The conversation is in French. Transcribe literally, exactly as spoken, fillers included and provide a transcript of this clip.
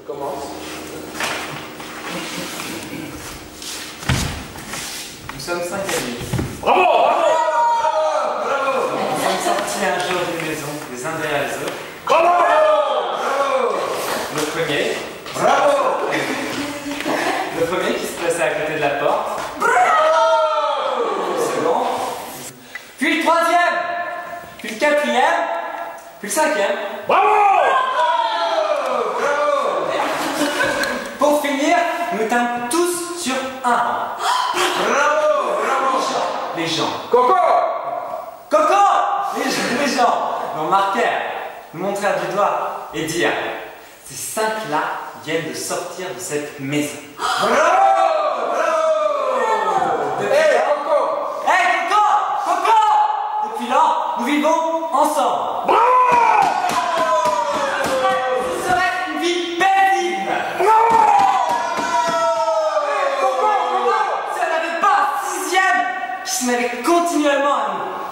Commence. Nous sommes cinq amis. Bravo! Bravo! Bravo! Nous sommes sortis un jour d'une maison, les uns derrière les autres. Bravo! Bravo! Le premier. Bravo! Le premier qui se plaçait à côté de la porte. Bravo! Le second. Puis le troisième. Puis le quatrième. Puis le cinquième. Bravo! Pour finir, nous étions tous sur un rang. Bravo! Bravo! Les gens. Coco! Coco! Les gens, les gens nous remarquèrent, nous montrèrent du doigt et dirent: ces cinq-là viennent de sortir de cette maison. Bravo! Bravo! Hey, Coco! Hé, Coco! Coco! Depuis lors, nous vivons ensemble. Bravo! Ce serait une vie paisible. Bravo! Si on n'avait pas un sixième qui se mêlait continuellement à nous.